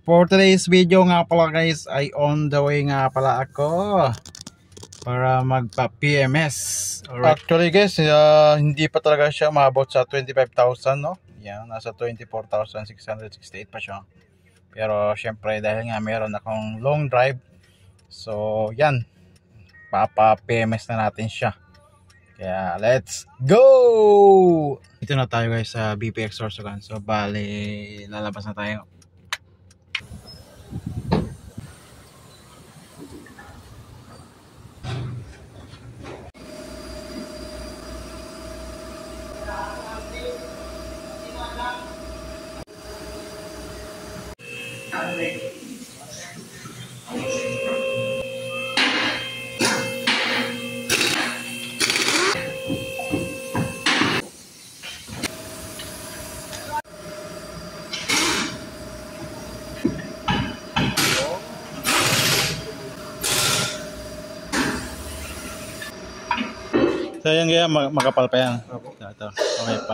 For today's video nga pala guys ay on the way nga pala ako para magpa PMS. Alright. Actually guys, hindi pa talaga siya maabot sa 25,000, no? Yan, nasa 24,668 pa siya. Pero syempre dahil nga meron akong long drive, so yan, papa PMS na natin siya. Kaya let's go! Ito na tayo guys sa BPX Sorsogon. So bali lalabas na tayo. So yan kaya makapal pa yan. Ito, okay pa.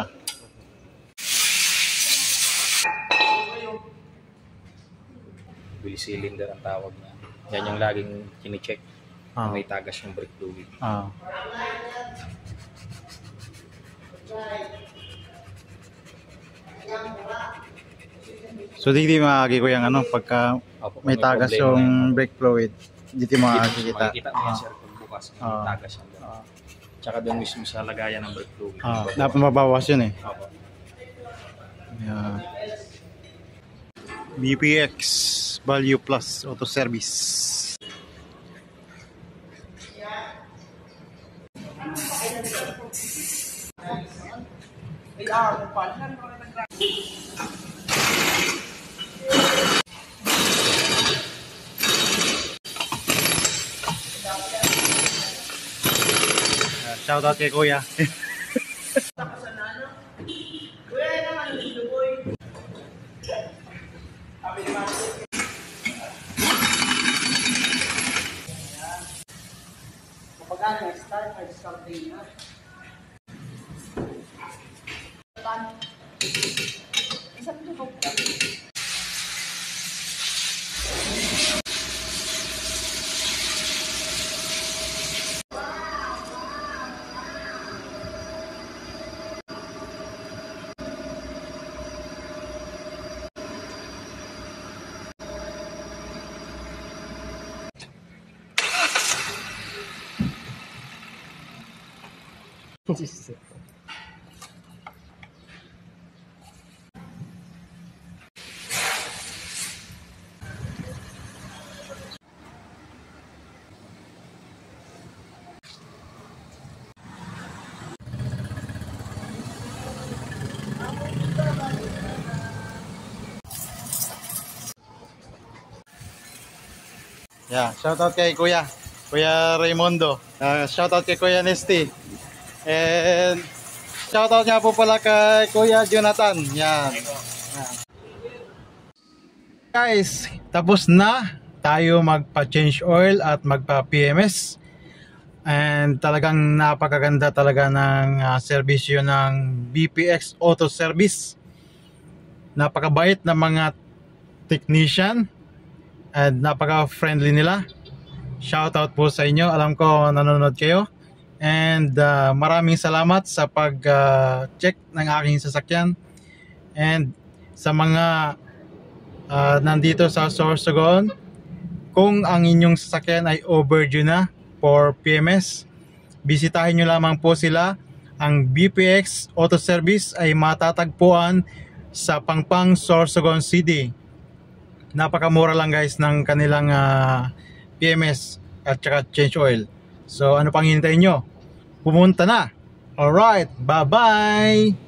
Oil cylinder ang tawag niya. Yan yung laging kini-check. May tagas yung brake fluid. So di makikita ko yung ano pagka may tagas yung brake fluid. Di makikita. Makikita mo yan sir kung bukas may tagas yung tsaka doon mismo sa lagayan ng brake fluid. Dapat mabawas yun eh. Yeah. BPX Value Plus Auto Service. Shout out kay Kuya. Yeah, shout out kay Kuya Raimundo. Shout out kay Kuya Nesty. And shout out nga po pala kay Kuya Jonathan. Yan. Guys, tapos na tayo magpa-change oil at magpa-PMS. And talagang napakaganda talaga ng serbisyo ng BPX Auto Service. Napakabait na mga technician. And napaka-friendly nila. Shoutout po sa inyo. Alam ko nanonood kayo. And maraming salamat sa pag-check ng aking sasakyan. And sa mga nandito sa Sorsogon, kung ang inyong sasakyan ay overdue na for PMS, bisitahin nyo lamang po sila. Ang BPX Auto Service ay matatagpuan sa Pangpang, Sorsogon City. Napakamura lang guys ng kanilang PMS at saka change oil. So ano pang hintayin nyo? Pumunta na! Alright, bye bye!